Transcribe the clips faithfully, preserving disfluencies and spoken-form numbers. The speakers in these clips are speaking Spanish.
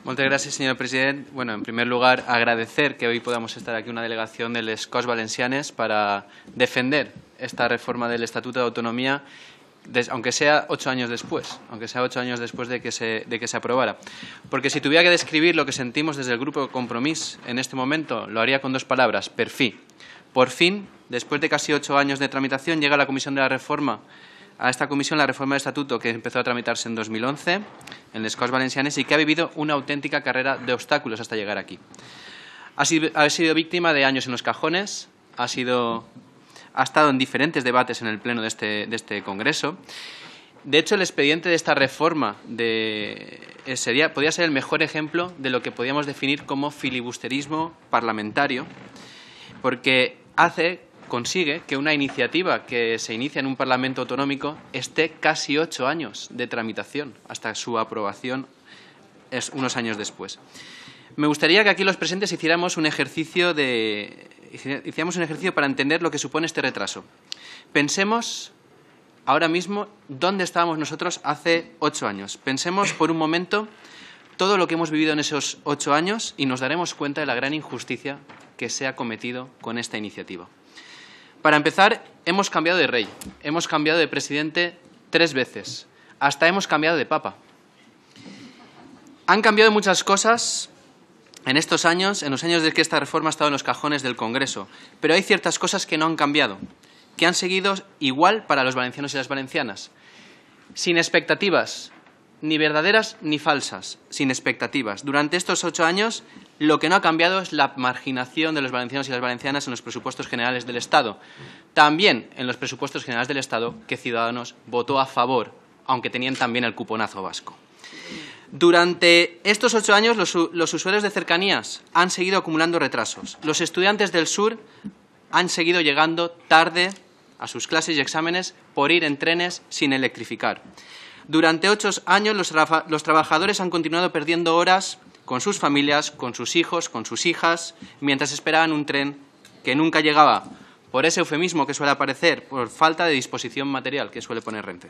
Moltes gràcies, senyor president. Bueno, en primer lugar, agradecer que hoy podamos estar aquí una delegación de les Corts Valencianes para defender esta reforma del Estatuto de Autonomía, aunque sea ocho años después, aunque sea ocho años después de que, se, de que se aprobara. Porque si tuviera que describir lo que sentimos desde el Grupo Compromís en este momento, lo haría con dos palabras: per fi. Por fin, después de casi ocho años de tramitación, llega la Comisión de la Reforma, a esta comisión la reforma del Estatuto que empezó a tramitarse en dos mil once en les Corts Valencianes y que ha vivido una auténtica carrera de obstáculos hasta llegar aquí. Ha sido, ha sido víctima de años en los cajones, ha, sido, ha estado en diferentes debates en el pleno de este, de este Congreso. De hecho, el expediente de esta reforma de, sería, podría ser el mejor ejemplo de lo que podríamos definir como filibusterismo parlamentario, porque hace... consigue que una iniciativa que se inicia en un Parlamento autonómico esté casi ocho años de tramitación, hasta su aprobación es unos años después. Me gustaría que aquí los presentes hiciéramos un ejercicio de, hiciéramos un ejercicio para entender lo que supone este retraso. Pensemos ahora mismo dónde estábamos nosotros hace ocho años. Pensemos por un momento todo lo que hemos vivido en esos ocho años y nos daremos cuenta de la gran injusticia que se ha cometido con esta iniciativa. Para empezar, hemos cambiado de rey, hemos cambiado de presidente tres veces, hasta hemos cambiado de papa. Han cambiado muchas cosas en estos años, en los años de que esta reforma ha estado en los cajones del Congreso, pero hay ciertas cosas que no han cambiado, que han seguido igual para los valencianos y las valencianas, sin expectativas, ni verdaderas ni falsas, sin expectativas. Durante estos ocho años, lo que no ha cambiado es la marginación de los valencianos y las valencianas en los presupuestos generales del Estado. También en los presupuestos generales del Estado que Ciudadanos votó a favor, aunque tenían también el cuponazo vasco. Durante estos ocho años, los, los usuarios de cercanías han seguido acumulando retrasos. Los estudiantes del sur han seguido llegando tarde a sus clases y exámenes por ir en trenes sin electrificar. Durante ocho años, los, tra los trabajadores han continuado perdiendo horas con sus familias, con sus hijos, con sus hijas, mientras esperaban un tren que nunca llegaba, por ese eufemismo que suele aparecer, por falta de disposición material que suele poner Renfe.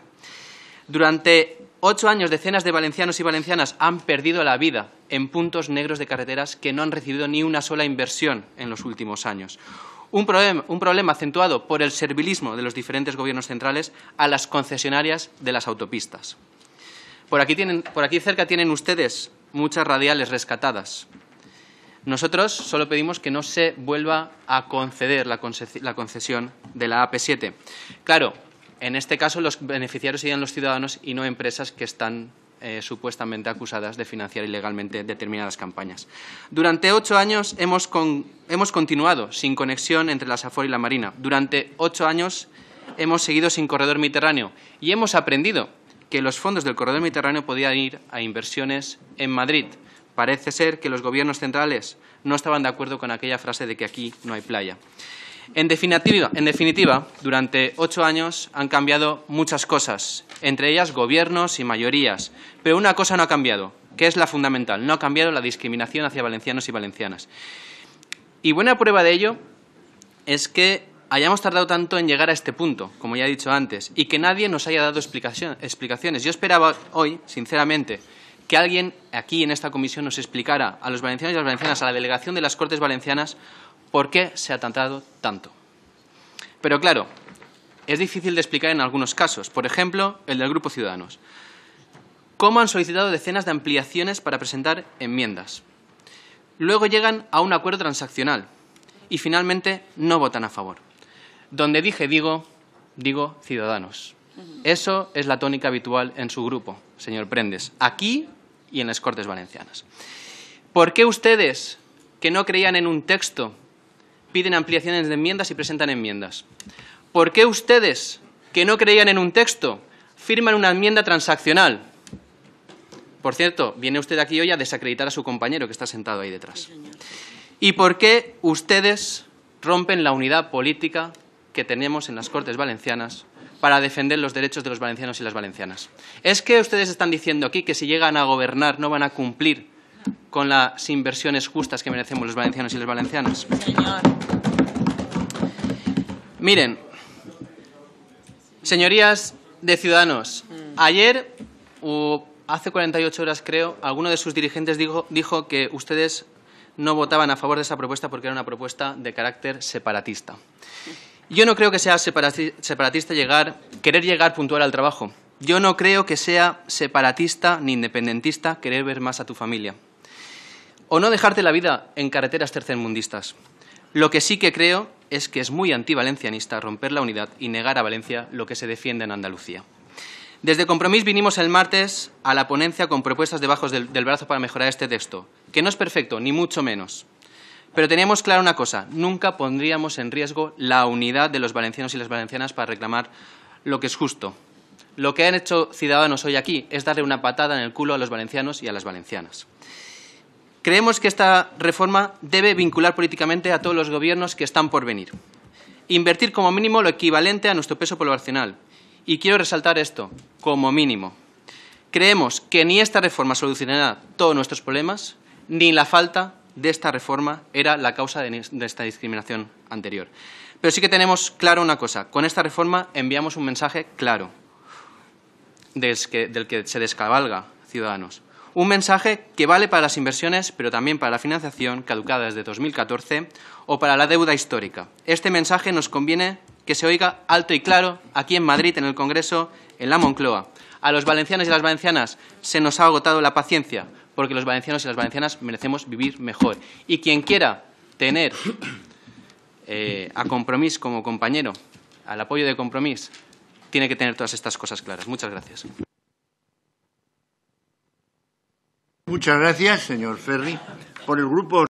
Durante ocho años, decenas de valencianos y valencianas han perdido la vida en puntos negros de carreteras que no han recibido ni una sola inversión en los últimos años. Un problema, un problema acentuado por el servilismo de los diferentes gobiernos centrales a las concesionarias de las autopistas. Por aquí, tienen, por aquí cerca tienen ustedes muchas radiales rescatadas. Nosotros solo pedimos que no se vuelva a conceder la, conces la concesión de la A P siete. Claro, en este caso los beneficiarios serían los ciudadanos y no empresas que están eh, supuestamente acusadas de financiar ilegalmente determinadas campañas. Durante ocho años hemos, con, hemos continuado sin conexión entre la SAFOR y la Marina. Durante ocho años hemos seguido sin corredor mediterráneo y hemos aprendido que los fondos del corredor mediterráneo podían ir a inversiones en Madrid. Parece ser que los gobiernos centrales no estaban de acuerdo con aquella frase de que aquí no hay playa. En definitiva, en definitiva, durante ocho años han cambiado muchas cosas, entre ellas gobiernos y mayorías, pero una cosa no ha cambiado, que es la fundamental, no ha cambiado la discriminación hacia valencianos y valencianas. Y buena prueba de ello es que hayamos tardado tanto en llegar a este punto, como ya he dicho antes, y que nadie nos haya dado explicación, explicaciones. Yo esperaba hoy, sinceramente, que alguien aquí en esta comisión nos explicara a los valencianos y a las valencianas, a la delegación de las Cortes Valencianas, por qué se ha tardado tanto. Pero claro, es difícil de explicar en algunos casos. Por ejemplo, el del Grupo Ciudadanos. ¿Cómo han solicitado decenas de ampliaciones para presentar enmiendas? Luego llegan a un acuerdo transaccional y finalmente no votan a favor. Donde dije digo, digo Ciudadanos. Eso es la tónica habitual en su grupo, señor Prendes, aquí y en las Cortes Valencianas. ¿Por qué ustedes, que no creían en un texto, piden ampliaciones de enmiendas y presentan enmiendas? ¿Por qué ustedes, que no creían en un texto, firman una enmienda transaccional? Por cierto, viene usted aquí hoy a desacreditar a su compañero que está sentado ahí detrás. ¿Y por qué ustedes rompen la unidad política que tenemos en las Cortes Valencianas para defender los derechos de los valencianos y las valencianas? ¿Es que ustedes están diciendo aquí que si llegan a gobernar no van a cumplir con las inversiones justas que merecemos los valencianos y las valencianas? Señor. Miren, señorías de Ciudadanos, ayer, o hace cuarenta y ocho horas, creo, alguno de sus dirigentes dijo, dijo que ustedes no votaban a favor de esa propuesta porque era una propuesta de carácter separatista. Yo no creo que sea separatista llegar, querer llegar puntual al trabajo. Yo no creo que sea separatista ni independentista querer ver más a tu familia. O no dejarte la vida en carreteras tercermundistas. Lo que sí que creo es que es muy antivalencianista romper la unidad y negar a Valencia lo que se defiende en Andalucía. Desde Compromís vinimos el martes a la ponencia con propuestas debajo del, del brazo para mejorar este texto, que no es perfecto, ni mucho menos. Pero teníamos clara una cosa, nunca pondríamos en riesgo la unidad de los valencianos y las valencianas para reclamar lo que es justo. Lo que han hecho Ciudadanos hoy aquí es darle una patada en el culo a los valencianos y a las valencianas. Creemos que esta reforma debe vincular políticamente a todos los gobiernos que están por venir. Invertir como mínimo lo equivalente a nuestro peso poblacional. Y quiero resaltar esto, como mínimo. Creemos que ni esta reforma solucionará todos nuestros problemas, ni la falta de esta reforma era la causa de esta discriminación anterior. Pero sí que tenemos claro una cosa. Con esta reforma enviamos un mensaje claro del que, del que se descabalga Ciudadanos. Un mensaje que vale para las inversiones, pero también para la financiación caducada desde dos mil catorce o para la deuda histórica. Este mensaje nos conviene que se oiga alto y claro aquí en Madrid, en el Congreso, en la Moncloa. A los valencianos y las valencianas se nos ha agotado la paciencia, porque los valencianos y las valencianas merecemos vivir mejor. Y quien quiera tener eh, a Compromís como compañero, al apoyo de Compromís, tiene que tener todas estas cosas claras. Muchas gracias. Muchas gracias, señor Ferri. Por el grupo